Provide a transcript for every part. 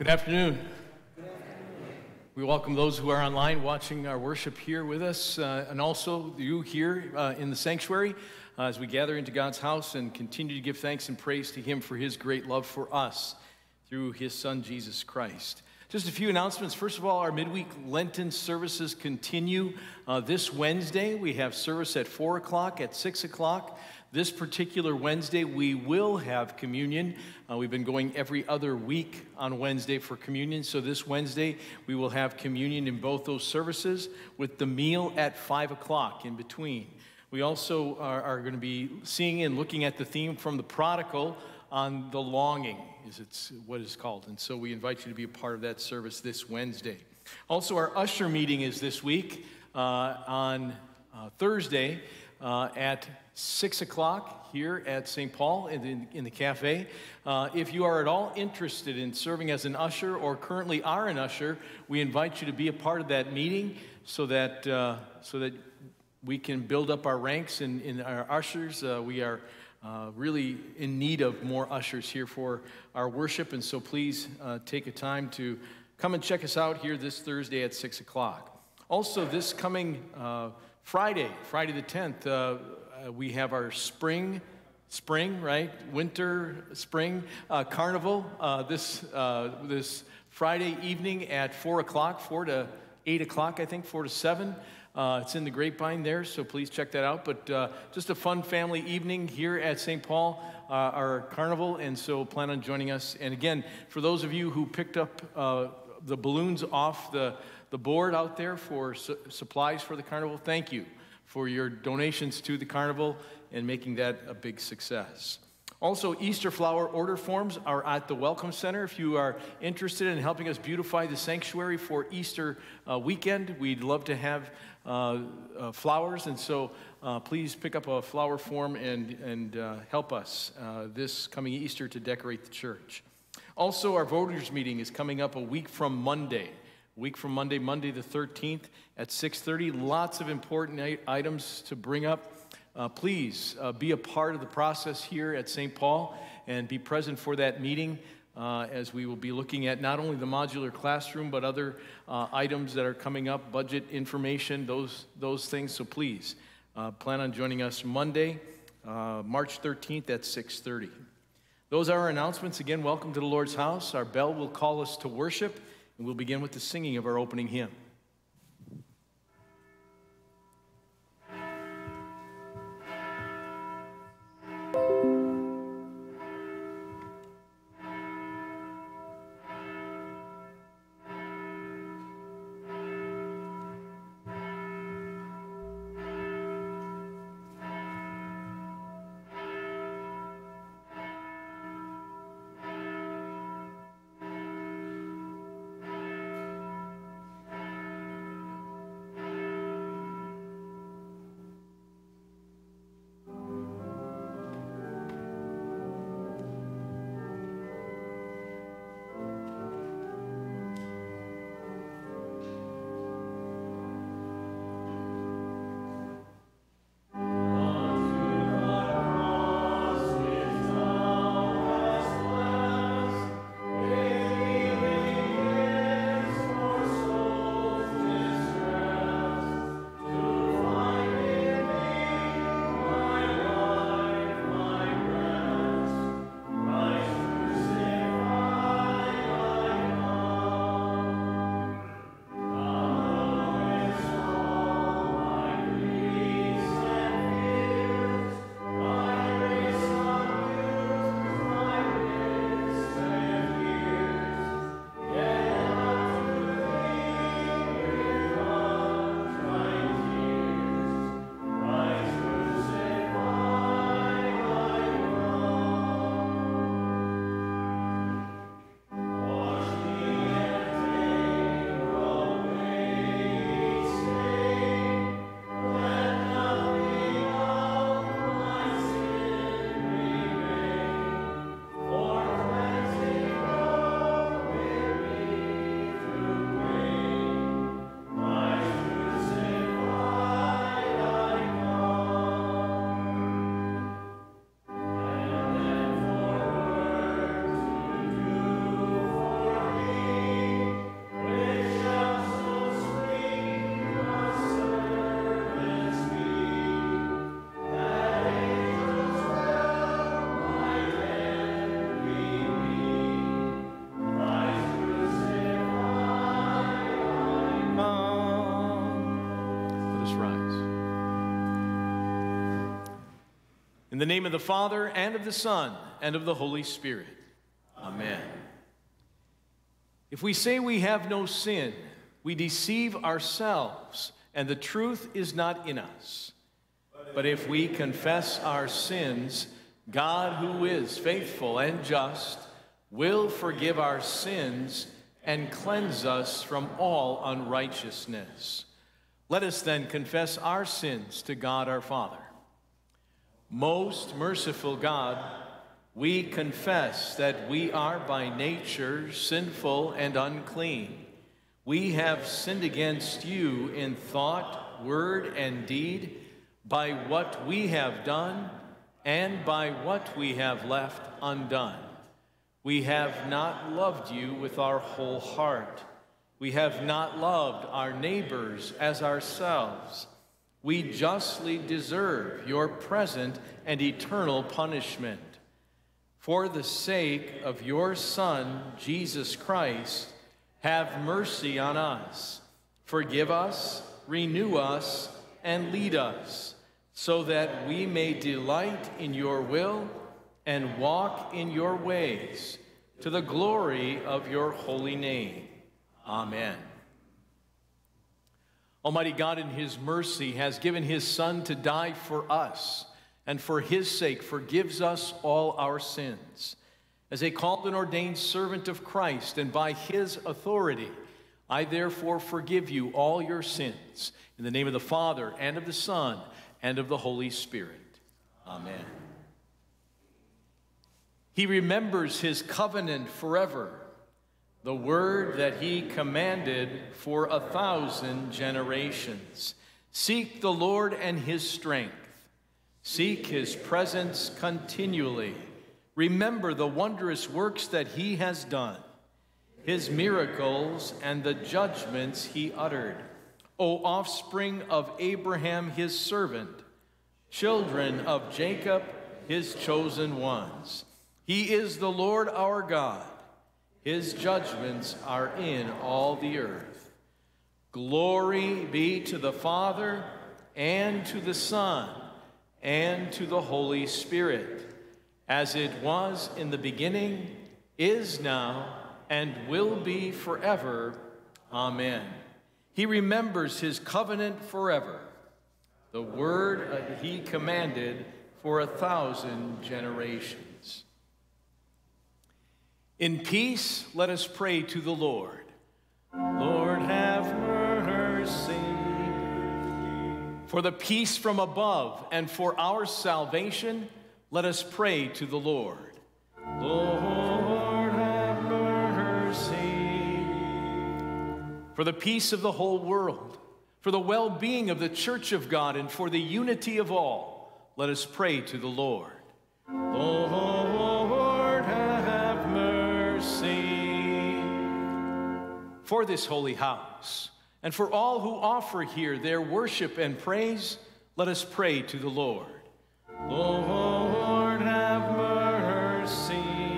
Good afternoon. We welcome those who are online watching our worship here with us, and also you here in the sanctuary as we gather into God's house and continue to give thanks and praise to Him for His great love for us through His Son, Jesus Christ. Just a few announcements. First of all, our midweek Lenten services continue this Wednesday. We have service at 4 o'clock, at 6 o'clock. This particular Wednesday, we will have communion. We've been going every other week on Wednesday for communion. So this Wednesday, we will have communion in both those services with the meal at 5 o'clock in between. We also are going to be seeing and looking at the theme from the prodigal on the longing, is it's what it's called. And so we invite you to be a part of that service this Wednesday. Also, our usher meeting is this week on Thursday at 6 o'clock here at St. Paul in the cafe. If you are at all interested in serving as an usher or currently are an usher, we invite you to be a part of that meeting so that we can build up our ranks in our ushers. We are really in need of more ushers here for our worship, and so please take a time to come and check us out here this Thursday at 6 o'clock. Also, this coming Friday the 10th, we have our winter, spring carnival this Friday evening at 4 o'clock, 4 to 8 o'clock, I think, 4 to 7. It's in the Grapevine there, so please check that out. But just a fun family evening here at St. Paul, our carnival, and so plan on joining us. And again, for those of you who picked up the balloons off the board out there for supplies for the carnival, thank you for your donations to the carnival and making that a big success. Also, Easter flower order forms are at the Welcome Center. If you are interested in helping us beautify the sanctuary for Easter weekend, we'd love to have flowers, and so please pick up a flower form and help us this coming Easter to decorate the church. Also, our voters meeting is coming up a week from Monday. Monday the 13th at 6:30. Lots of important items to bring up. Please be a part of the process here at St. Paul and be present for that meeting as we will be looking at not only the modular classroom but other items that are coming up, budget information, those things. So please plan on joining us Monday, March 13th at 6:30. Those are our announcements. Again, welcome to the Lord's house. Our bell will call us to worship, and we'll begin with the singing of our opening hymn. the name of the Father, and of the Son, and of the Holy Spirit. Amen. If we say we have no sin, we deceive ourselves, and the truth is not in us. But if we confess our sins, God, who is faithful and just, will forgive our sins and cleanse us from all unrighteousness. Let us then confess our sins to God our Father. Most merciful God, we confess that we are by nature sinful and unclean. We have sinned against you in thought, word, and deed, by what we have done and by what we have left undone. We have not loved you with our whole heart. We have not loved our neighbors as ourselves. We justly deserve your present and eternal punishment. For the sake of your Son, Jesus Christ, have mercy on us. Forgive us, renew us, and lead us, so that we may delight in your will and walk in your ways, to the glory of your holy name. Amen. Almighty God, in his mercy, has given his Son to die for us, and for his sake forgives us all our sins. As a called and ordained servant of Christ, and by his authority, I therefore forgive you all your sins, in the name of the Father, and of the Son, and of the Holy Spirit. Amen. He remembers his covenant forever, the word that he commanded for 1,000 generations. Seek the Lord and his strength. Seek his presence continually. Remember the wondrous works that he has done, his miracles and the judgments he uttered. O offspring of Abraham, his servant, children of Jacob, his chosen ones. He is the Lord our God. His judgments are in all the earth. Glory be to the Father, and to the Son, and to the Holy Spirit, as it was in the beginning, is now, and will be forever. Amen. He remembers his covenant forever, the word he commanded for 1,000 generations. In peace, let us pray to the Lord. Lord, have mercy. For the peace from above and for our salvation, let us pray to the Lord. Lord, have mercy. For the peace of the whole world, for the well-being of the Church of God, and for the unity of all, let us pray to the Lord. Lord, have mercy. For this holy house, and for all who offer here their worship and praise, let us pray to the Lord. Lord, have mercy.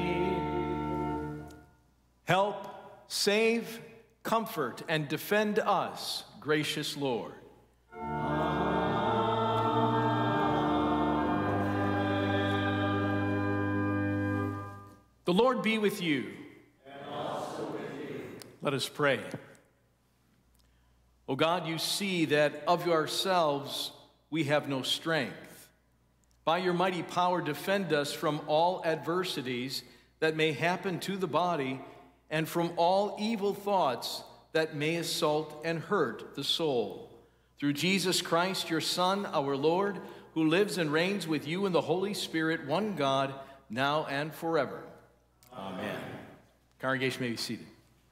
Help, save, comfort, and defend us, gracious Lord. The Lord be with you. And also with you. Let us pray. O God, you see that of ourselves we have no strength. By your mighty power, defend us from all adversities that may happen to the body, and from all evil thoughts that may assault and hurt the soul. Through Jesus Christ, your Son, our Lord, who lives and reigns with you in the Holy Spirit, one God, now and forever. Amen. Congregation may be seated.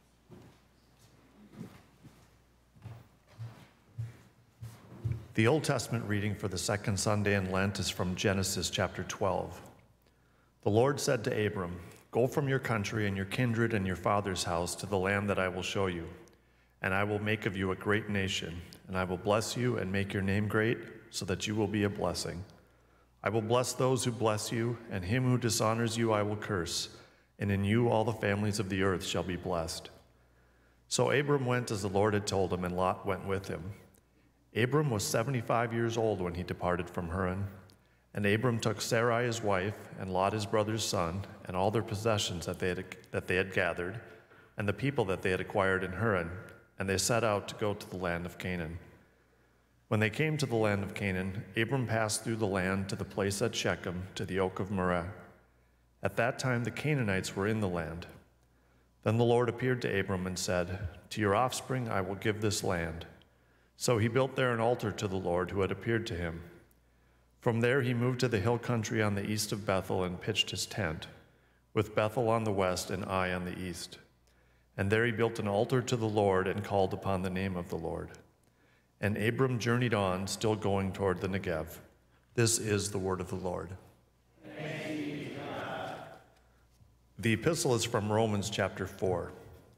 The Old Testament reading for the second Sunday in Lent is from Genesis chapter 12. The Lord said to Abram, "Go from your country and your kindred and your father's house to the land that I will show you, and I will make of you a great nation, and I will bless you and make your name great, so that you will be a blessing. I will bless those who bless you, and him who dishonors you I will curse, and in you all the families of the earth shall be blessed." So Abram went as the Lord had told him, and Lot went with him. Abram was 75 years old when he departed from Haran, And Abram took Sarai his wife, and Lot his brother's son, and all their possessions that they had gathered, and the people that they had acquired in Haran, and they set out to go to the land of Canaan. When they came to the land of Canaan, Abram passed through the land to the place at Shechem, to the oak of Moreh. At that time the Canaanites were in the land. Then the Lord appeared to Abram and said, "To your offspring I will give this land." So he built there an altar to the Lord who had appeared to him. From there he moved to the hill country on the east of Bethel and pitched his tent, with Bethel on the west and Ai on the east. And there he built an altar to the Lord and called upon the name of the Lord. And Abram journeyed on, still going toward the Negev. This is the word of the Lord. Thanks be to God. The epistle is from Romans chapter 4.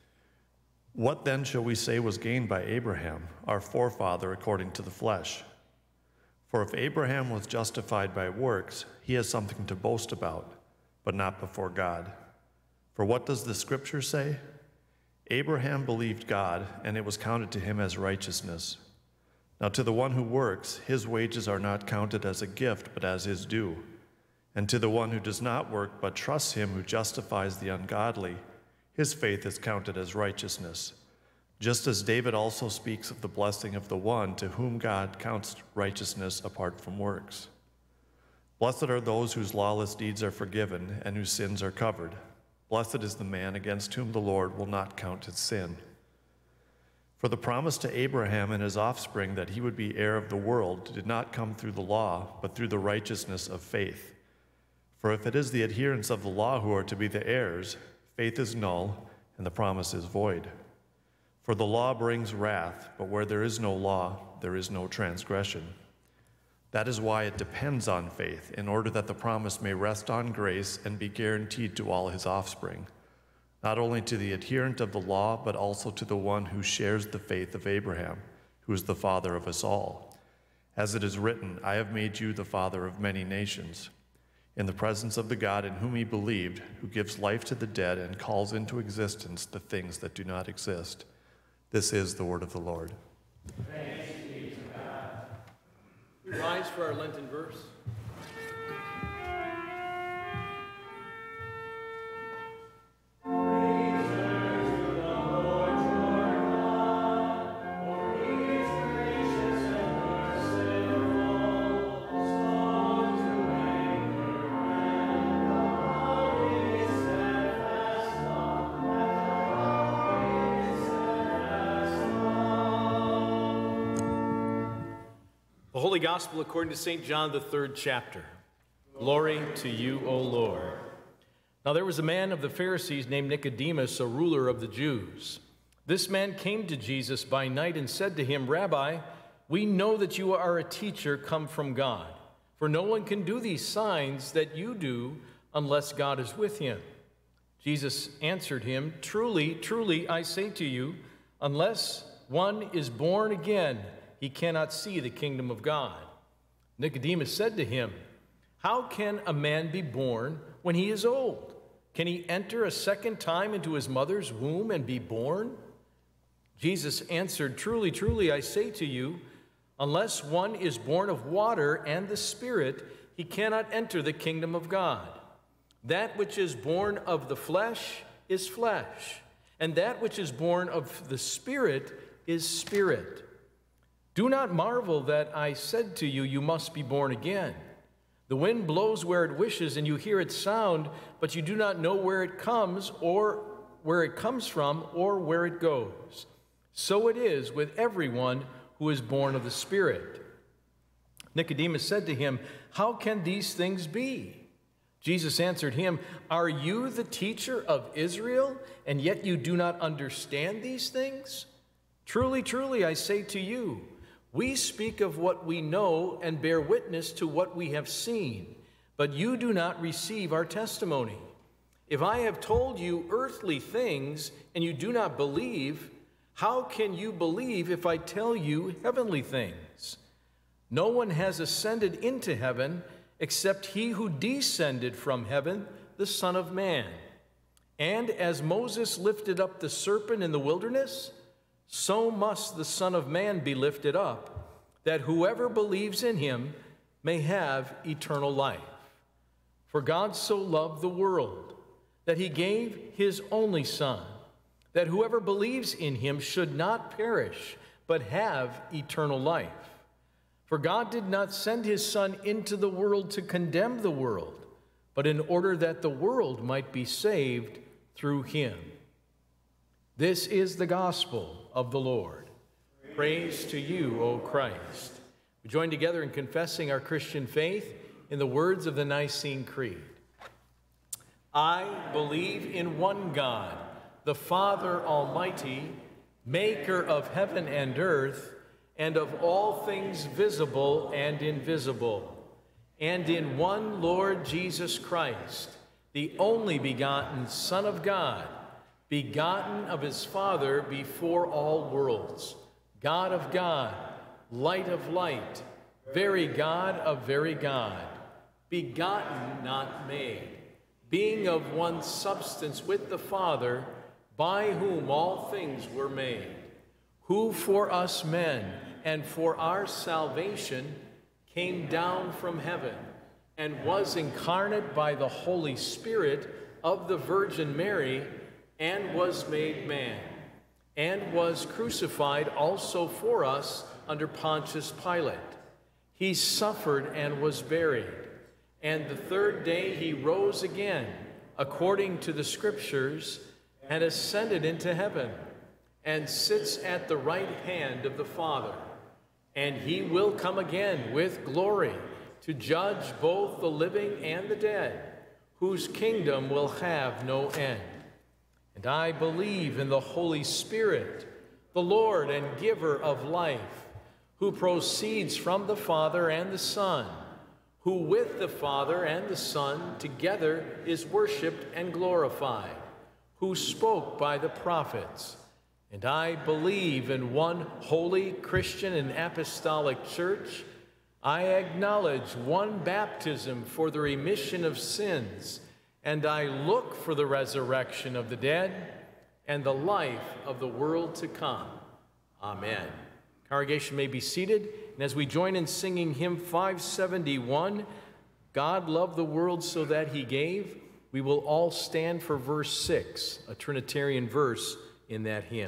What then shall we say was gained by Abraham, our forefather according to the flesh? For if Abraham was justified by works, he has something to boast about, but not before God. For what does the scripture say? Abraham believed God, and it was counted to him as righteousness. Now to the one who works, his wages are not counted as a gift, but as his due. And to the one who does not work, but trusts him who justifies the ungodly, his faith is counted as righteousness. Just as David also speaks of the blessing of the one to whom God counts righteousness apart from works. Blessed are those whose lawless deeds are forgiven and whose sins are covered. Blessed is the man against whom the Lord will not count his sin. For the promise to Abraham and his offspring that he would be heir of the world did not come through the law, but through the righteousness of faith. For if it is the adherents of the law who are to be the heirs, faith is null and the promise is void. For the law brings wrath, but where there is no law, there is no transgression. That is why it depends on faith, in order that the promise may rest on grace and be guaranteed to all his offspring, not only to the adherent of the law, but also to the one who shares the faith of Abraham, who is the father of us all. As it is written, I have made you the father of many nations, in the presence of the God in whom he believed, who gives life to the dead and calls into existence the things that do not exist. This is the word of the Lord. Thanks be to God. We rise for our Lenten verse. The Holy Gospel according to St. John, the 3rd chapter. Glory to you, O Lord. Now there was a man of the Pharisees named Nicodemus, a ruler of the Jews. This man came to Jesus by night and said to him, Rabbi, we know that you are a teacher come from God, for no one can do these signs that you do unless God is with him. Jesus answered him, Truly, truly, I say to you, unless one is born again, he cannot see the kingdom of God. Nicodemus said to him, How can a man be born when he is old? Can he enter a second time into his mother's womb and be born? Jesus answered, Truly, truly, I say to you, unless one is born of water and the Spirit, he cannot enter the kingdom of God. That which is born of the flesh is flesh, and that which is born of the Spirit is spirit. Do not marvel that I said to you, you must be born again. The wind blows where it wishes, and you hear its sound, but you do not know where it comes from, or where it goes. So it is with everyone who is born of the Spirit. Nicodemus said to him, How can these things be? Jesus answered him, Are you the teacher of Israel, and yet you do not understand these things? Truly, truly, I say to you, we speak of what we know and bear witness to what we have seen, but you do not receive our testimony. If I have told you earthly things and you do not believe, how can you believe if I tell you heavenly things? No one has ascended into heaven except he who descended from heaven, the Son of Man. And as Moses lifted up the serpent in the wilderness, so must the Son of Man be lifted up, that whoever believes in him may have eternal life. For God so loved the world that he gave his only Son, that whoever believes in him should not perish, but have eternal life. For God did not send his Son into the world to condemn the world, but in order that the world might be saved through him. This is the gospel of the Lord. Praise to you, O Christ. We join together in confessing our Christian faith in the words of the Nicene Creed. I believe in one God, the Father Almighty, maker of heaven and earth, and of all things visible and invisible, and in one Lord Jesus Christ, the only begotten Son of God, begotten of his Father before all worlds, God of God, light of light, very God of very God, begotten, not made, being of one substance with the Father, by whom all things were made, who for us men and for our salvation came down from heaven and was incarnate by the Holy Spirit of the Virgin Mary, and was made man, and was crucified also for us under Pontius Pilate. He suffered and was buried, and the third day he rose again, according to the Scriptures, and ascended into heaven, and sits at the right hand of the Father. And he will come again with glory to judge both the living and the dead, whose kingdom will have no end. And I believe in the Holy Spirit, the Lord and giver of life, who proceeds from the Father and the Son, who with the Father and the Son together is worshiped and glorified, who spoke by the prophets. And I believe in one holy Christian and apostolic church. I acknowledge one baptism for the remission of sins, and I look for the resurrection of the dead and the life of the world to come. Amen. Congregation may be seated, and as we join in singing hymn 571, God loved the world so that he gave, we will all stand for verse 6, a Trinitarian verse in that hymn.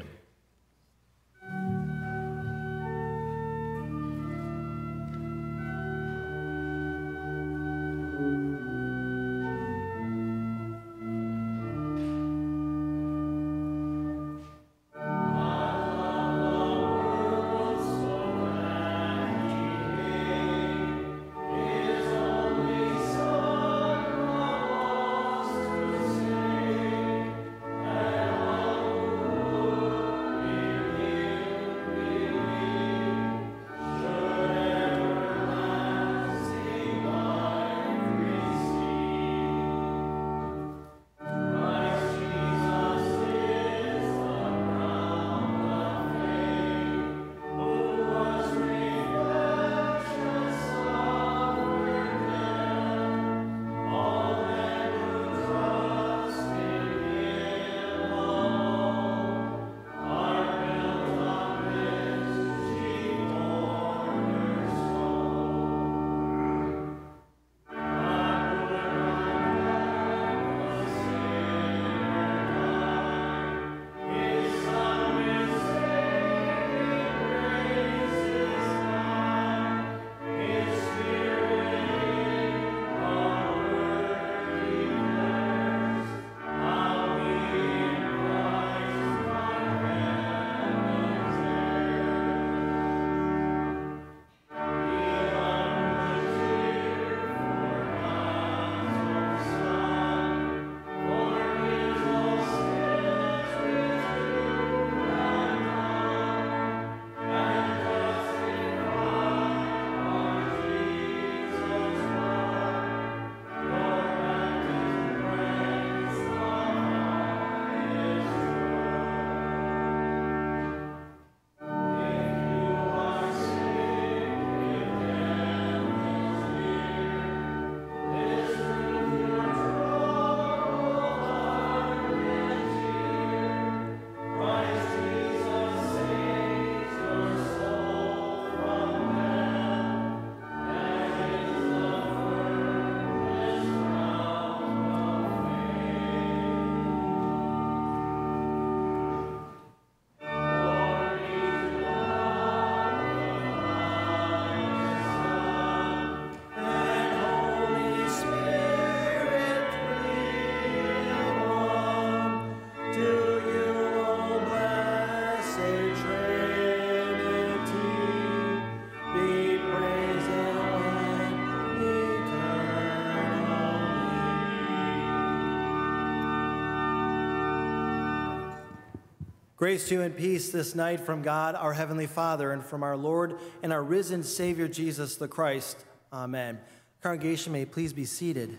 Grace to you and peace this night from God, our Heavenly Father, and from our Lord and our risen Savior, Jesus the Christ. Amen. Congregation, may please be seated.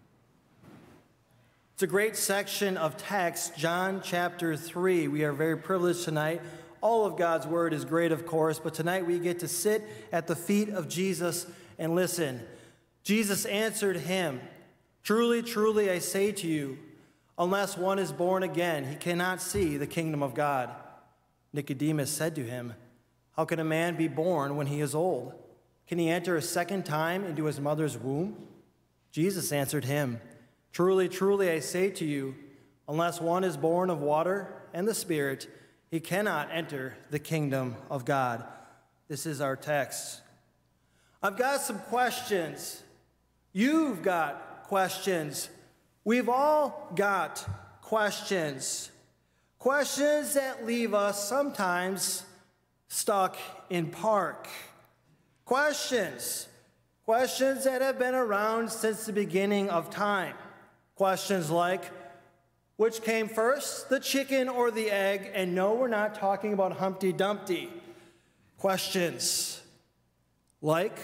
It's a great section of text, John chapter 3. We are very privileged tonight. All of God's word is great, of course, but tonight we get to sit at the feet of Jesus and listen. Jesus answered him, "Truly, truly, I say to you, unless one is born again, he cannot see the kingdom of God." Nicodemus said to him, "How can a man be born when he is old? Can he enter a second time into his mother's womb?" Jesus answered him, "Truly, truly, I say to you, unless one is born of water and the Spirit, he cannot enter the kingdom of God." This is our text. I've got some questions. You've got questions. We've all got questions. Questions that leave us sometimes stuck in park. Questions that have been around since the beginning of time. Questions like, which came first, the chicken or the egg? And no, we're not talking about Humpty Dumpty. Questions like,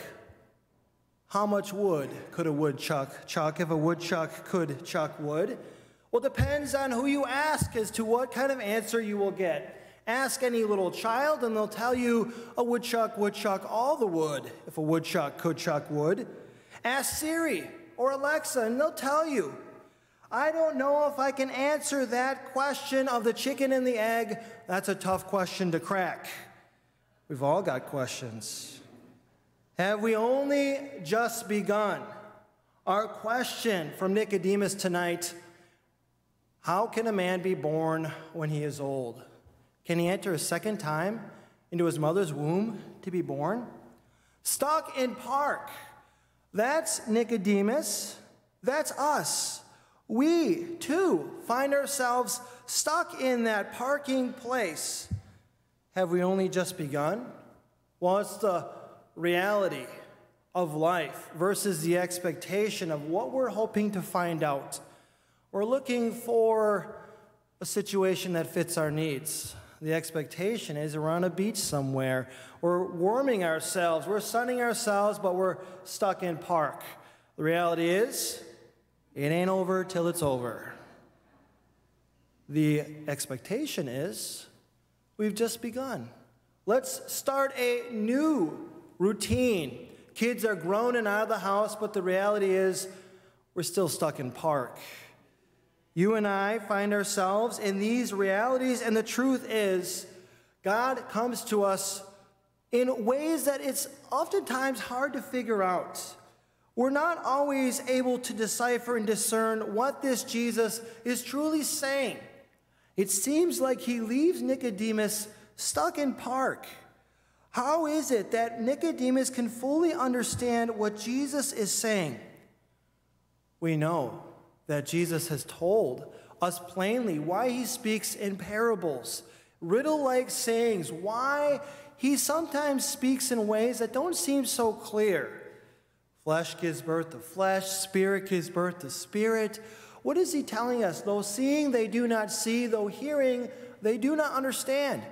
how much wood could a woodchuck chuck if a woodchuck could chuck wood? Well, it depends on who you ask as to what kind of answer you will get. Ask any little child and they'll tell you a woodchuck would chuck all the wood if a woodchuck could chuck wood. Ask Siri or Alexa and they'll tell you. I don't know if I can answer that question of the chicken and the egg. That's a tough question to crack. We've all got questions. Have we only just begun? Our question from Nicodemus tonight, how can a man be born when he is old? Can he enter a second time into his mother's womb to be born? Stuck in park. That's Nicodemus. That's us. We, too, find ourselves stuck in that parking place. Have we only just begun? Well, it's the reality of life versus the expectation of what we're hoping to find out. We're looking for a situation that fits our needs. The expectation is we're on a beach somewhere. We're warming ourselves. We're sunning ourselves, but we're stuck in park. The reality is, it ain't over till it's over. The expectation is, we've just begun. Let's start a new routine. Kids are grown and out of the house, but the reality is we're still stuck in park. You and I find ourselves in these realities, and the truth is God comes to us in ways that it's oftentimes hard to figure out. We're not always able to decipher and discern what this Jesus is truly saying. It seems like he leaves Nicodemus stuck in park. How is it that Nicodemus can fully understand what Jesus is saying? We know that Jesus has told us plainly why he speaks in parables, riddle-like sayings, why he sometimes speaks in ways that don't seem so clear. Flesh gives birth to flesh, spirit gives birth to spirit. What is he telling us? Though seeing, they do not see, though hearing, they do not understand.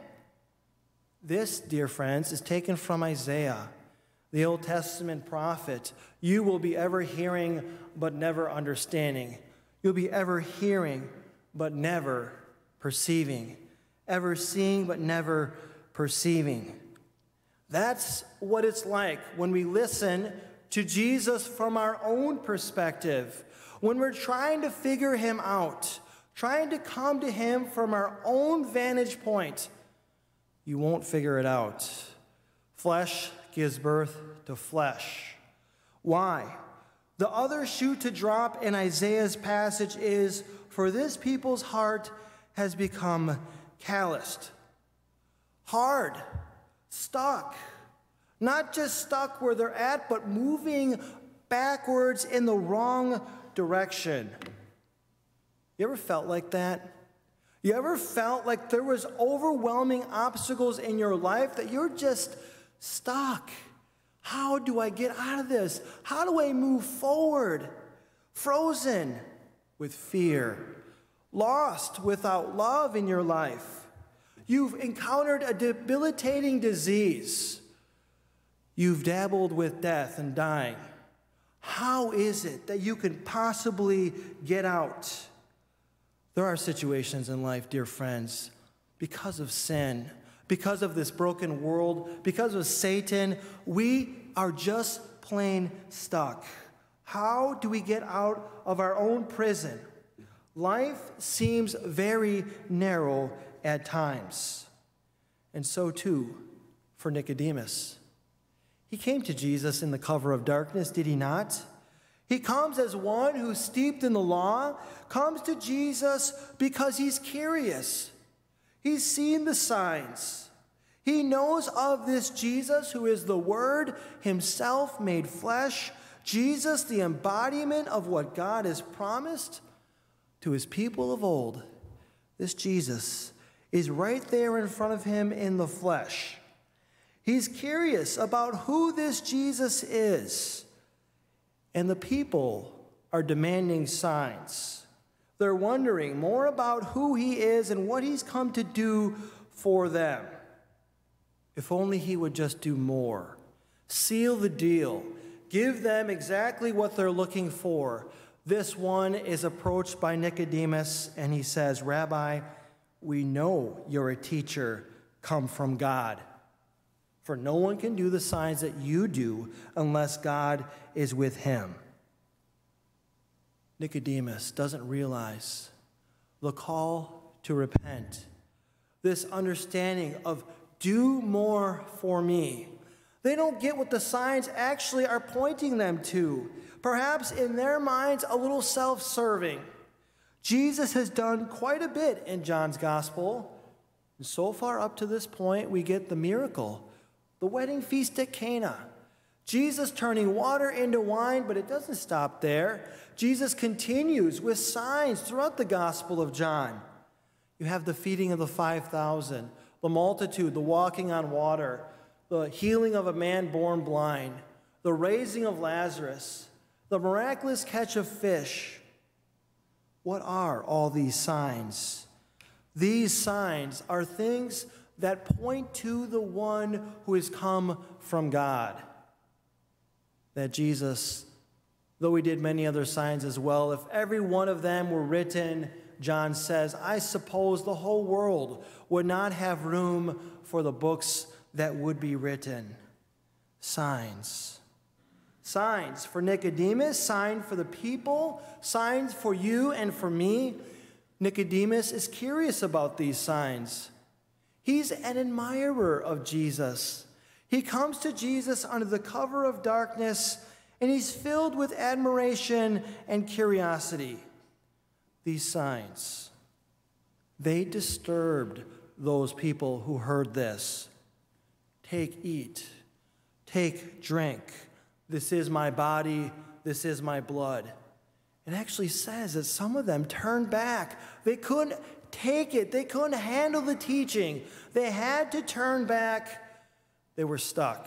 This, dear friends, is taken from Isaiah, the Old Testament prophet. You will be ever hearing, but never understanding. You'll be ever hearing, but never perceiving. Ever seeing, but never perceiving. That's what it's like when we listen to Jesus from our own perspective, when we're trying to figure him out, trying to come to him from our own vantage point. You won't figure it out. Flesh gives birth to flesh. Why? The other shoe to drop in Isaiah's passage is, for this people's heart has become calloused. Hard, stuck. Not just stuck where they're at, but moving backwards in the wrong direction. You ever felt like that? You ever felt like there was overwhelming obstacles in your life that you're just stuck? How do I get out of this? How do I move forward? Frozen with fear. Lost without love in your life. You've encountered a debilitating disease. You've dabbled with death and dying. How is it that you can possibly get out? There are situations in life, dear friends, because of sin, because of this broken world, because of Satan, we are just plain stuck. How do we get out of our own prison? Life seems very narrow at times. And so too for Nicodemus. He came to Jesus in the cover of darkness, did he not? He comes as one who's steeped in the law, comes to Jesus because he's curious. He's seen the signs. He knows of this Jesus who is the Word himself made flesh, Jesus, the embodiment of what God has promised to his people of old. This Jesus is right there in front of him in the flesh. He's curious about who this Jesus is. And the people are demanding signs. They're wondering more about who he is and what he's come to do for them. If only he would just do more. Seal the deal. Give them exactly what they're looking for. This one is approached by Nicodemus, and he says, "Rabbi, we know you're a teacher come from God. For no one can do the signs that you do unless God is with him." Nicodemus doesn't realize the call to repent, this understanding of do more for me. They don't get what the signs actually are pointing them to. Perhaps in their minds, a little self-serving. Jesus has done quite a bit in John's gospel. And so far up to this point, we get the miracle, the wedding feast at Cana. Jesus turning water into wine, but it doesn't stop there. Jesus continues with signs throughout the Gospel of John. You have the feeding of the 5,000, the multitude, the walking on water, the healing of a man born blind, the raising of Lazarus, the miraculous catch of fish. What are all these signs? These signs are things that point to the one who has come from God. That Jesus, though he did many other signs as well, if every one of them were written, John says, I suppose the whole world would not have room for the books that would be written. Signs. Signs for Nicodemus, signs for the people, signs for you and for me. Nicodemus is curious about these signs. He's an admirer of Jesus. He comes to Jesus under the cover of darkness, and he's filled with admiration and curiosity. These signs, they disturbed those people who heard this. Take, eat. Take, drink. This is my body. This is my blood. It actually says that some of them turned back. They couldn't take it. They couldn't handle the teaching. They had to turn back. They were stuck.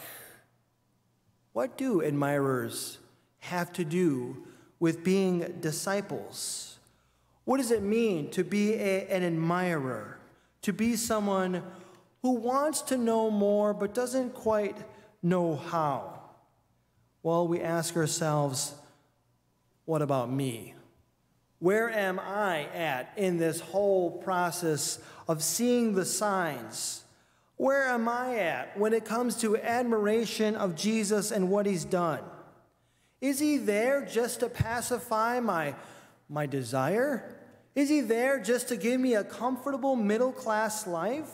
What do admirers have to do with being disciples? What does it mean to be an admirer? To be someone who wants to know more but doesn't quite know how? Well, we ask ourselves, what about me? Where am I at in this whole process of seeing the signs? Where am I at when it comes to admiration of Jesus and what he's done? Is he there just to pacify my desire? Is he there just to give me a comfortable middle-class life?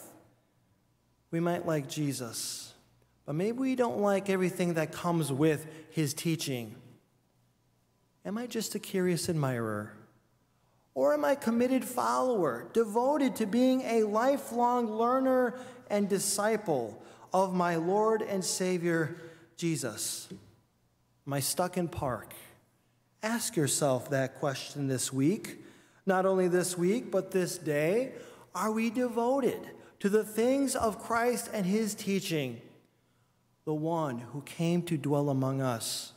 We might like Jesus, but maybe we don't like everything that comes with his teaching. Am I just a curious admirer? Or am I a committed follower, devoted to being a lifelong learner and disciple of my Lord and Savior, Jesus? Am I stuck in park? Ask yourself that question this week. Not only this week, but this day. Are we devoted to the things of Christ and his teaching, the one who came to dwell among us?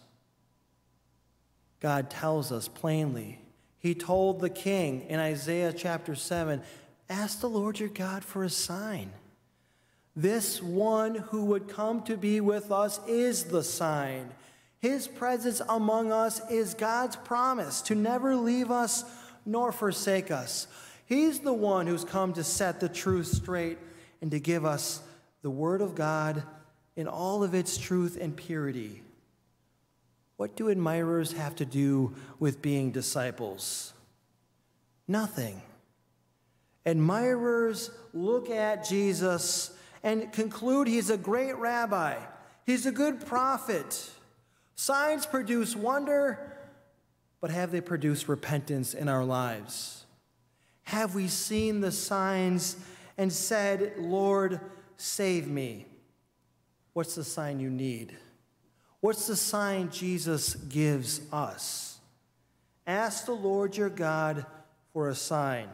God tells us plainly. He told the king in Isaiah chapter 7, Ask the Lord your God for a sign. This one who would come to be with us is the sign. His presence among us is God's promise to never leave us nor forsake us. He's the one who's come to set the truth straight and to give us the Word of God in all of its truth and purity. What do admirers have to do with being disciples? Nothing. Admirers look at Jesus and conclude he's a great rabbi. He's a good prophet. Signs produce wonder, but have they produced repentance in our lives? Have we seen the signs and said, Lord, save me? What's the sign you need? What's the sign Jesus gives us? Ask the Lord your God for a sign.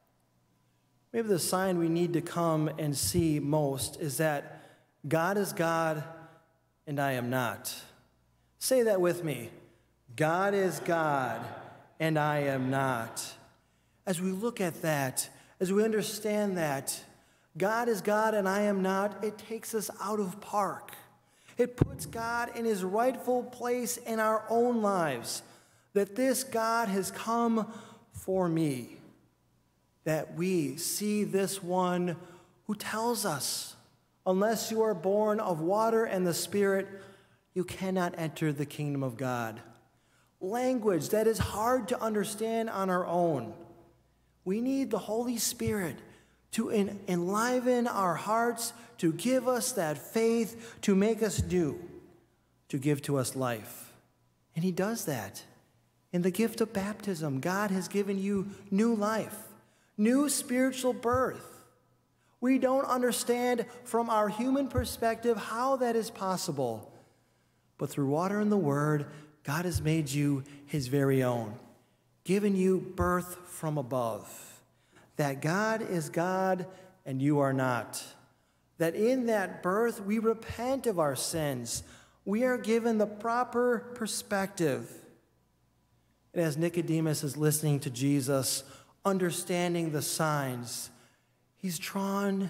Maybe the sign we need to come and see most is that God is God and I am not. Say that with me. God is God and I am not. As we look at that, as we understand that, God is God and I am not, it takes us out of park. It puts God in his rightful place in our own lives, that this God has come for me. That we see this one who tells us, unless you are born of water and the Spirit, you cannot enter the kingdom of God. Language that is hard to understand on our own. We need the Holy Spirit to enliven our hearts, to give us that faith, to make us new, to give to us life. And he does that. In the gift of baptism, God has given you new life. New spiritual birth. We don't understand from our human perspective how that is possible. But through water and the Word, God has made you his very own, given you birth from above. That God is God and you are not. That in that birth we repent of our sins. We are given the proper perspective. And as Nicodemus is listening to Jesus, understanding the signs, he's drawn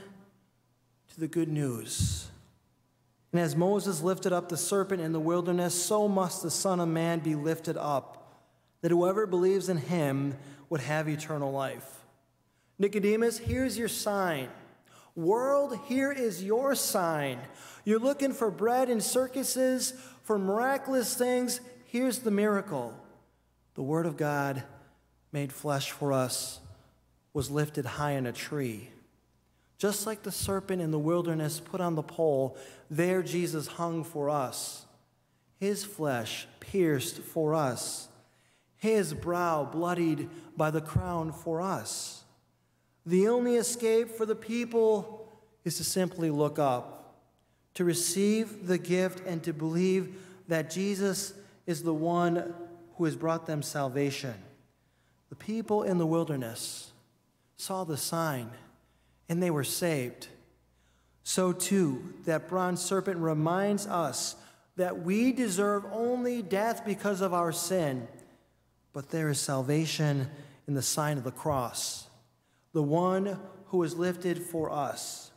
to the good news. And as Moses lifted up the serpent in the wilderness, so must the Son of Man be lifted up, that whoever believes in him would have eternal life. Nicodemus, here's your sign. World, here is your sign. You're looking for bread in circuses, for miraculous things. Here's the miracle. The Word of God made flesh for us, was lifted high in a tree. Just like the serpent in the wilderness put on the pole, there Jesus hung for us. His flesh pierced for us. His brow bloodied by the crown for us. The only escape for the people is to simply look up, to receive the gift and to believe that Jesus is the one who has brought them salvation. The people in the wilderness saw the sign, and they were saved. So too, that bronze serpent reminds us that we deserve only death because of our sin, but there is salvation in the sign of the cross, the one who is lifted for us.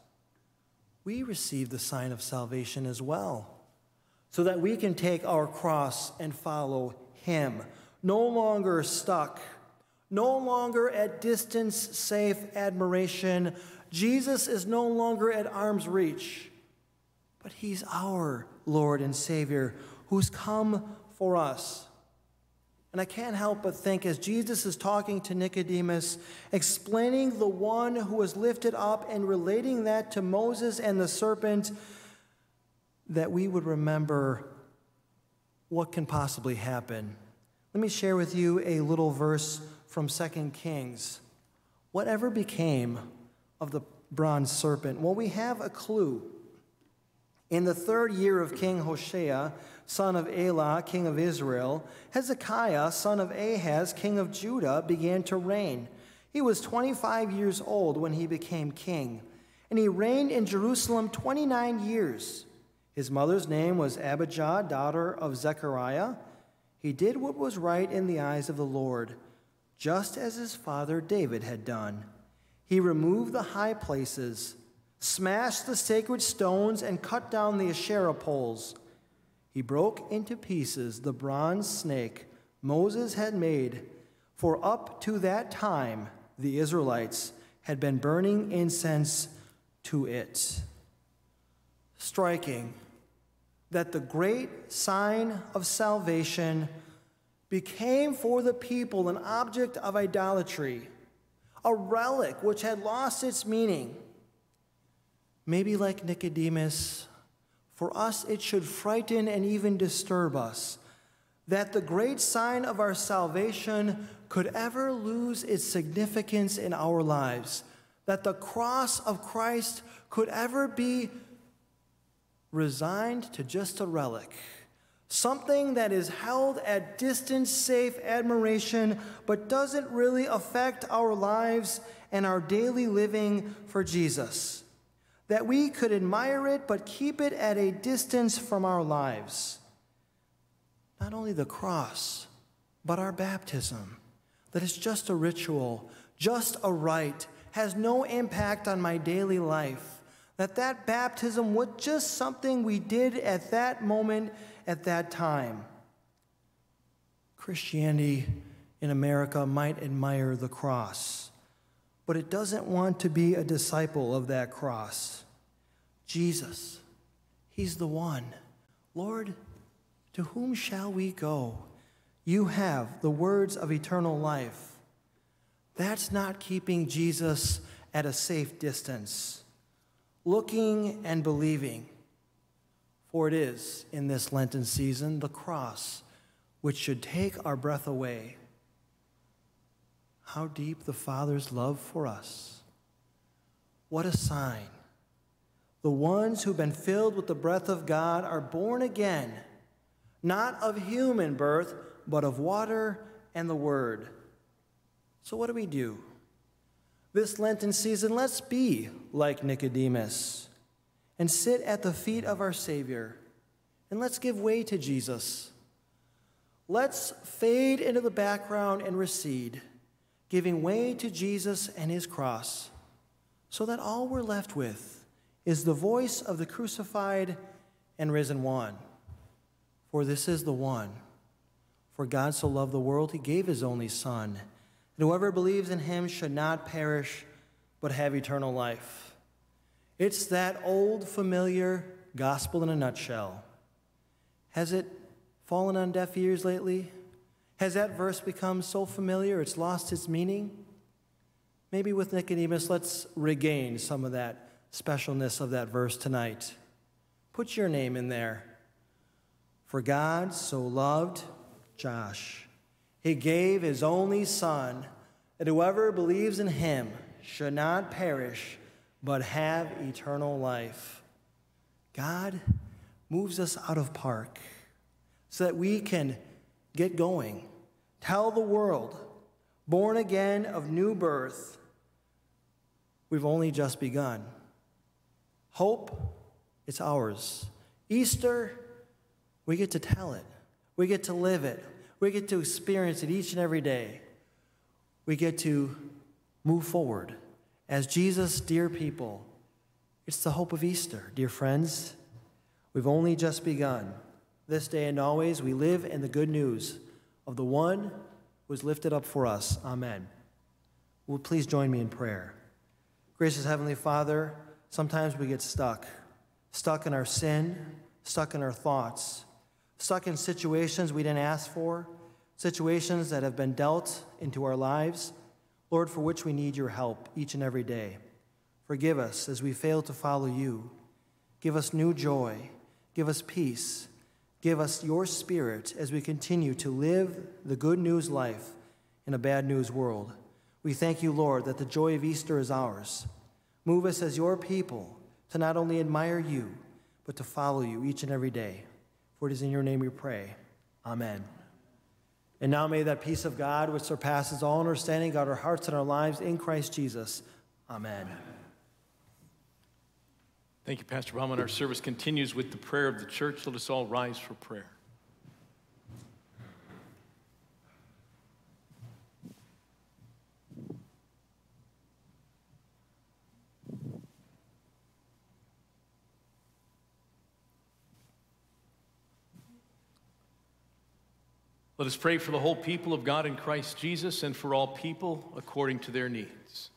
We receive the sign of salvation as well, so that we can take our cross and follow him, no longer stuck, no longer at distance, safe admiration. Jesus is no longer at arm's reach, but he's our Lord and Savior who's come for us. And I can't help but think as Jesus is talking to Nicodemus, explaining the one who was lifted up and relating that to Moses and the serpent, that we would remember what can possibly happen. Let me share with you a little verse from 2 Kings. Whatever became of the bronze serpent? Well, we have a clue. In the 3rd year of King Hoshea, son of Elah, king of Israel, Hezekiah, son of Ahaz, king of Judah, began to reign. He was 25 years old when he became king, and he reigned in Jerusalem 29 years. His mother's name was Abijah, daughter of Zechariah. He did what was right in the eyes of the Lord, just as his father David had done. He removed the high places, smashed the sacred stones, and cut down the Asherah poles. He broke into pieces the bronze snake Moses had made, for up to that time the Israelites had been burning incense to it. Striking that the great sign of salvation became for the people an object of idolatry, a relic which had lost its meaning. Maybe like Nicodemus, for us it should frighten and even disturb us that the great sign of our salvation could ever lose its significance in our lives, that the cross of Christ could ever be resigned to just a relic, something that is held at distance, safe admiration, but doesn't really affect our lives and our daily living for Jesus. That we could admire it, but keep it at a distance from our lives. Not only the cross, but our baptism. That it's just a ritual, just a rite, has no impact on my daily life. That baptism was just something we did at that moment, at that time. Christianity in America might admire the cross, but it doesn't want to be a disciple of that cross. Jesus, he's the one. Lord, to whom shall we go? You have the words of eternal life. That's not keeping Jesus at a safe distance, looking and believing. For it is, in this Lenten season, the cross which should take our breath away. How deep the Father's love for us. What a sign. The ones who've been filled with the breath of God are born again, not of human birth, but of water and the Word. So what do? This Lenten season, let's be like Nicodemus and sit at the feet of our Savior, and let's give way to Jesus. Let's fade into the background and recede, giving way to Jesus and his cross, so that all we're left with is the voice of the crucified and risen one. For this is the one. For God so loved the world, he gave his only Son, and whoever believes in him should not perish, but have eternal life. It's that old, familiar gospel in a nutshell. Has it fallen on deaf ears lately? Has that verse become so familiar it's lost its meaning? Maybe with Nicodemus, let's regain some of that specialness of that verse tonight. Put your name in there. For God so loved Josh, he gave his only Son, that whoever believes in him should not perish, but have eternal life. God moves us out of park so that we can get going. Tell the world, born again of new birth, we've only just begun. Hope, it's ours. Easter, we get to tell it. We get to live it. We get to experience it each and every day. We get to move forward. As Jesus' dear people, it's the hope of Easter, dear friends. We've only just begun. This day and always, we live in the good news of the one who was lifted up for us. Amen. Will you please join me in prayer? Gracious Heavenly Father, sometimes we get stuck in our sin, stuck in our thoughts, stuck in situations we didn't ask for, situations that have been dealt into our lives, Lord, for which we need your help each and every day. Forgive us as we fail to follow you. Give us new joy. Give us peace. Give us your Spirit as we continue to live the good news life in a bad news world. We thank you, Lord, that the joy of Easter is ours. Move us as your people to not only admire you, but to follow you each and every day. For it is in your name we pray. Amen. And now may that peace of God, which surpasses all understanding, guard our hearts and our lives in Christ Jesus. Amen. Thank you, Pastor Bauman. Our service continues with the prayer of the church. Let us all rise for prayer. Let us pray for the whole people of God in Christ Jesus and for all people according to their needs.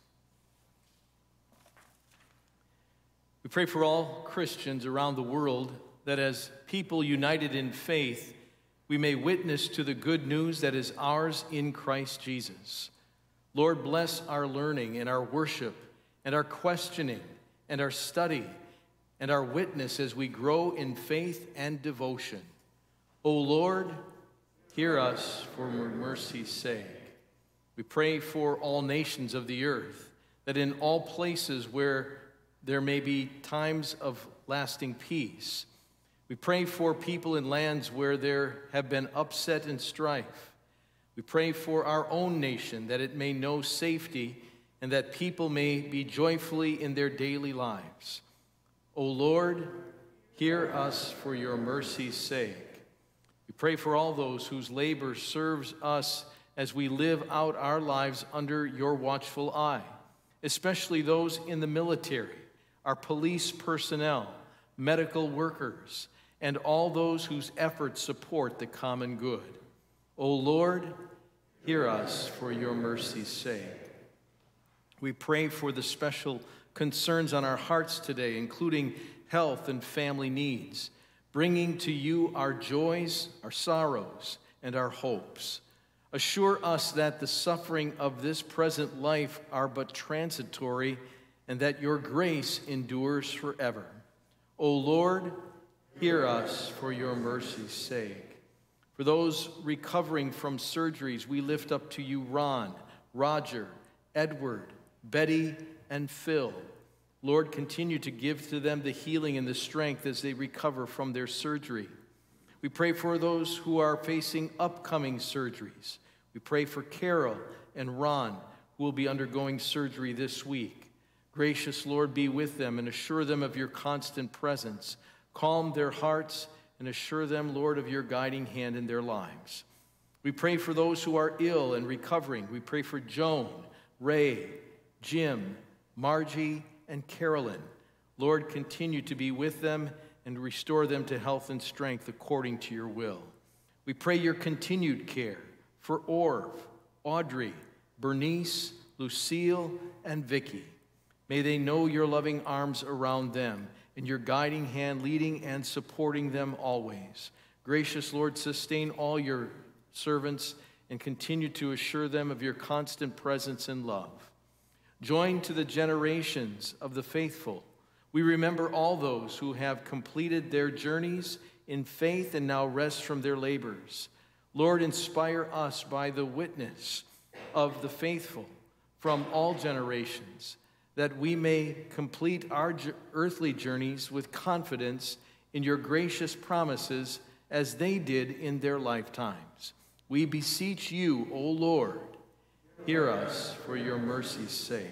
We pray for all Christians around the world that as people united in faith, we may witness to the good news that is ours in Christ Jesus. Lord, bless our learning and our worship and our questioning and our study and our witness as we grow in faith and devotion. O Lord, hear us for your mercy's sake. We pray for all nations of the earth, that in all places where there may be times of lasting peace, we pray for people in lands where there have been upset and strife. We pray for our own nation, that it may know safety and that people may be joyfully in their daily lives. O Lord, hear us for your mercy's sake. We pray for all those whose labor serves us as we live out our lives under your watchful eye, especially those in the military, our police personnel, medical workers, and all those whose efforts support the common good. O Lord, hear us for your mercy's sake. We pray for the special concerns on our hearts today, including health and family needs, bringing to you our joys, our sorrows, and our hopes. Assure us that the suffering of this present life are but transitory and that your grace endures forever. O Lord, hear us for your mercy's sake. For those recovering from surgeries, we lift up to you Ron, Roger, Edward, Betty, and Phil. Lord, continue to give to them the healing and the strength as they recover from their surgery. We pray for those who are facing upcoming surgeries. We pray for Carol and Ron, who will be undergoing surgery this week. Gracious Lord, be with them and assure them of your constant presence. Calm their hearts and assure them, Lord, of your guiding hand in their lives. We pray for those who are ill and recovering. We pray for Joan, Ray, Jim, Margie, and Carolyn. Lord, continue to be with them and restore them to health and strength according to your will. We pray your continued care for Orv, Audrey, Bernice, Lucille, and Vicky. May they know your loving arms around them and your guiding hand leading and supporting them always. Gracious Lord, sustain all your servants and continue to assure them of your constant presence and love. Join to the generations of the faithful. We remember all those who have completed their journeys in faith and now rest from their labors. Lord, inspire us by the witness of the faithful from all generations, that we may complete our earthly journeys with confidence in your gracious promises as they did in their lifetimes. We beseech you, O Lord, hear us for your mercy's sake.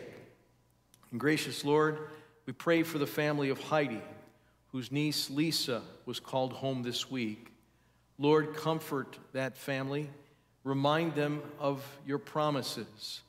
And gracious Lord, we pray for the family of Heidi, whose niece Lisa was called home this week. Lord, comfort that family. Remind them of your promises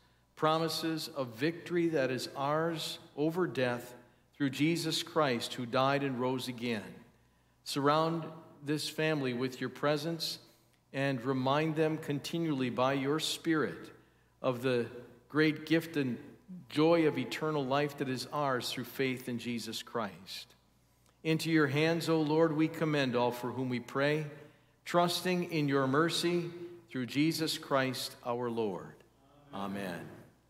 of victory that is ours over death through Jesus Christ, who died and rose again. Surround this family with your presence and remind them continually by your Spirit of the great gift and joy of eternal life that is ours through faith in Jesus Christ. Into your hands, O Lord, we commend all for whom we pray, trusting in your mercy through Jesus Christ our Lord. Amen.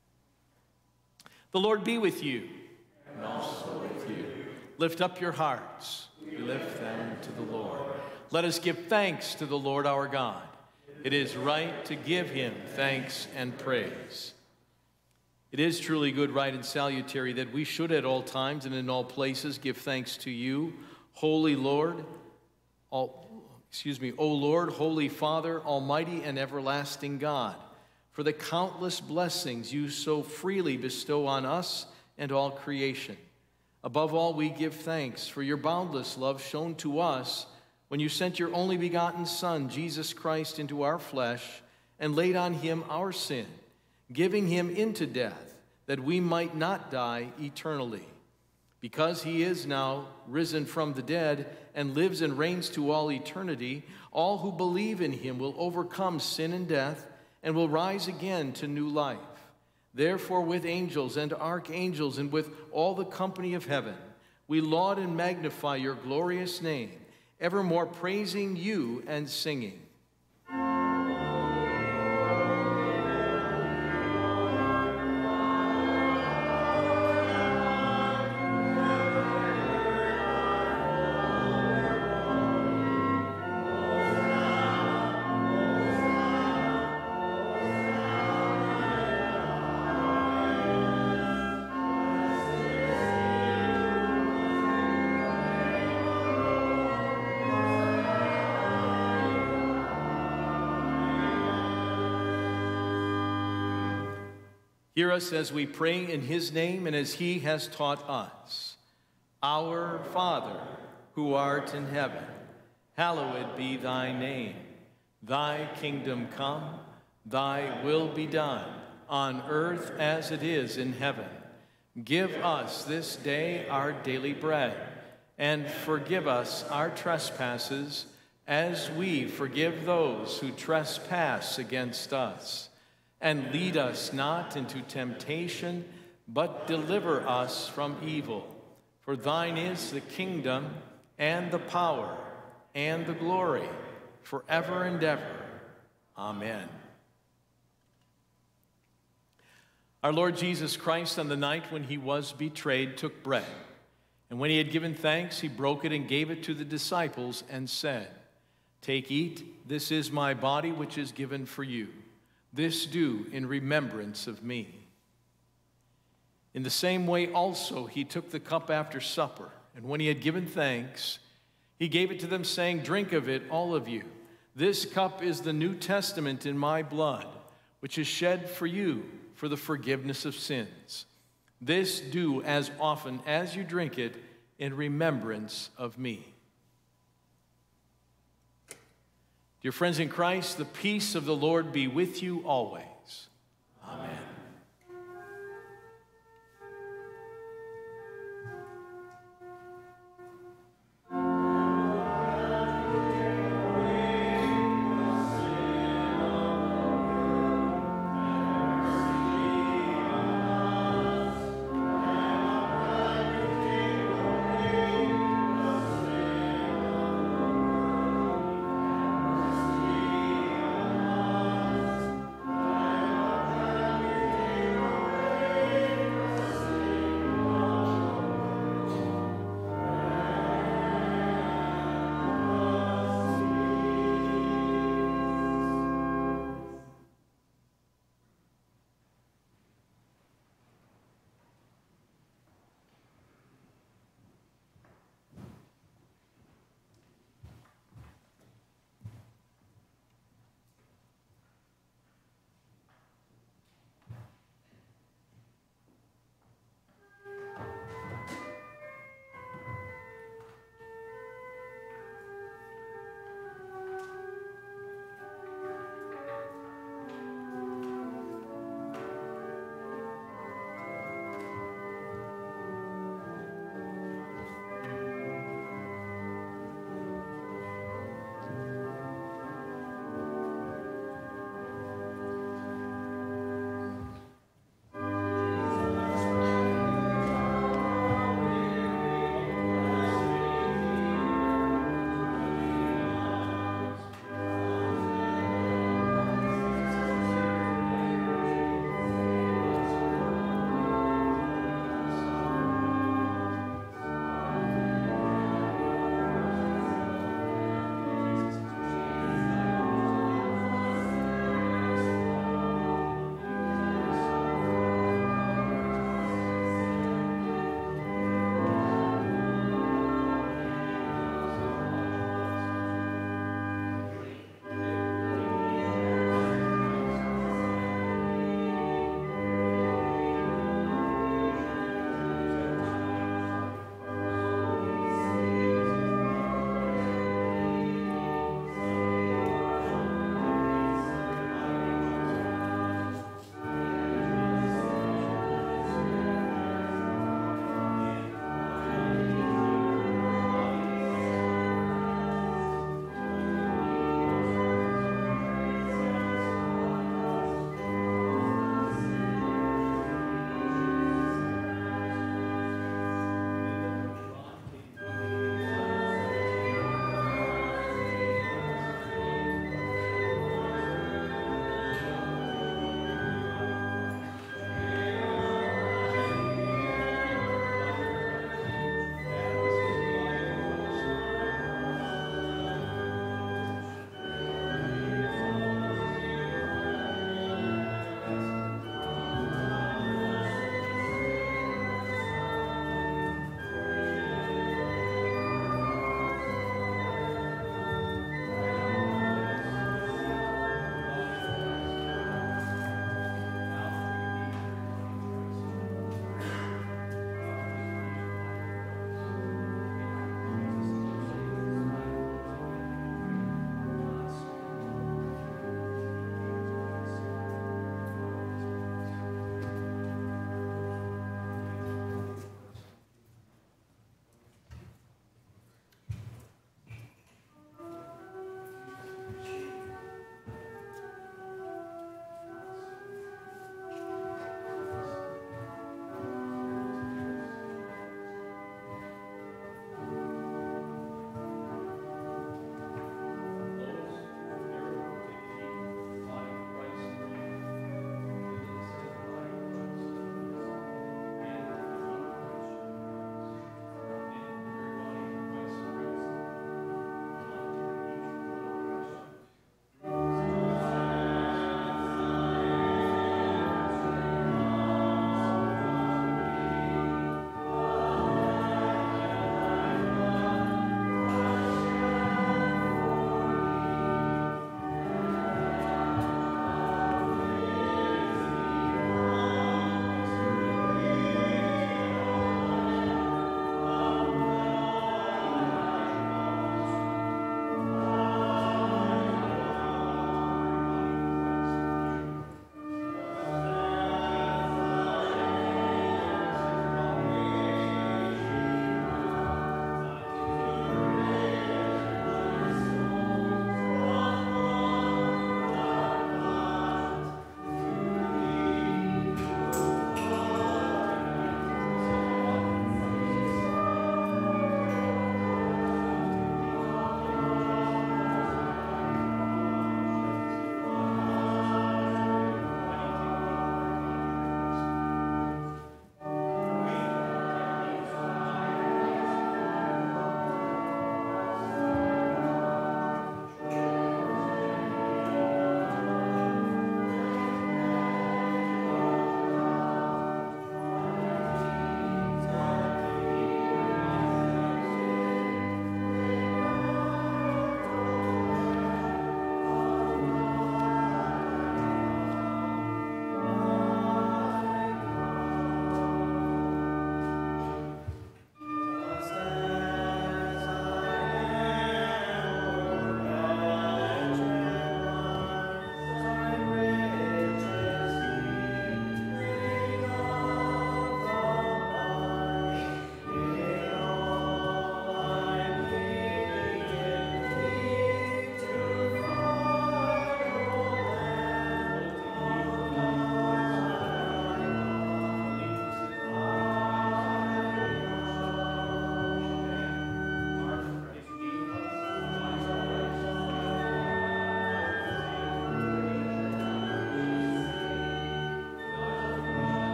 The Lord be with you. And also with you. Lift up your hearts. We lift them to the Lord. Let us give thanks to the Lord our God. It is right to give him thanks and praise. It is truly good, right, and salutary that we should at all times and in all places give thanks to you, Holy Lord, O Lord, Holy Father, Almighty and everlasting God, for the countless blessings you so freely bestow on us and all creation. Above all, we give thanks for your boundless love shown to us when you sent your only begotten Son, Jesus Christ, into our flesh and laid on him our sin, giving him into death, that we might not die eternally. Because he is now risen from the dead and lives and reigns to all eternity, all who believe in him will overcome sin and death and will rise again to new life. Therefore, with angels and archangels and with all the company of heaven, we laud and magnify your glorious name, evermore praising you and singing. Hear us as we pray in his name and as he has taught us. Our Father, who art in heaven, hallowed be thy name. Thy kingdom come, thy will be done, on earth as it is in heaven. Give us this day our daily bread, and forgive us our trespasses, as we forgive those who trespass against us. And lead us not into temptation, but deliver us from evil. For thine is the kingdom, and the power, and the glory, forever and ever. Amen. Our Lord Jesus Christ, on the night when he was betrayed, took bread. And when he had given thanks, he broke it and gave it to the disciples and said, "Take, eat, this is my body which is given for you. This do in remembrance of me." In the same way also he took the cup after supper, and when he had given thanks, he gave it to them, saying, "Drink of it, all of you. This cup is the New Testament in my blood, which is shed for you for the forgiveness of sins. This do as often as you drink it in remembrance of me." Dear friends in Christ, the peace of the Lord be with you always. Amen.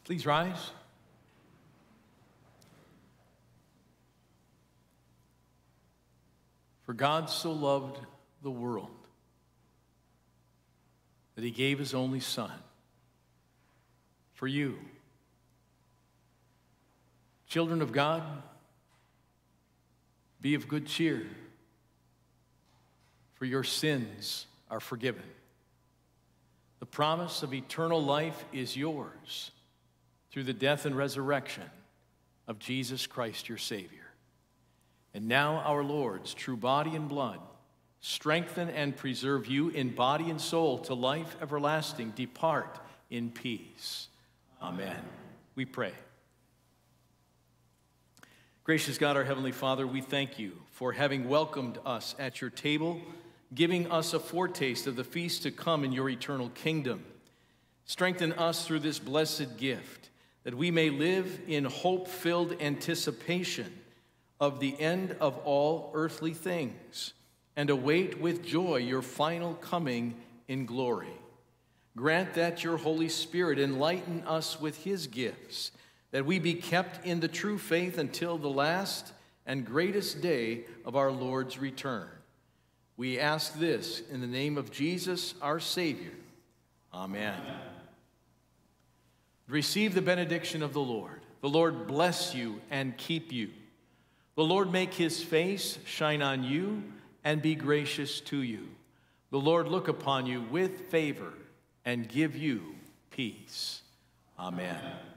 Please rise. For God so loved the world that he gave his only Son for you. Children of God, be of good cheer, for your sins are forgiven. The promise of eternal life is yours through the death and resurrection of Jesus Christ, your Savior. And now our Lord's true body and blood strengthen and preserve you in body and soul to life everlasting. Depart in peace. Amen. We pray. Gracious God, our Heavenly Father, we thank you for having welcomed us at your table, giving us a foretaste of the feast to come in your eternal kingdom. Strengthen us through this blessed gift, that we may live in hope-filled anticipation of the end of all earthly things, and await with joy your final coming in glory. Grant that your Holy Spirit enlighten us with his gifts, that we be kept in the true faith until the last and greatest day of our Lord's return. We ask this in the name of Jesus, our Savior. Amen. Receive the benediction of the Lord. The Lord bless you and keep you. The Lord make his face shine on you and be gracious to you. The Lord look upon you with favor and give you peace. Amen.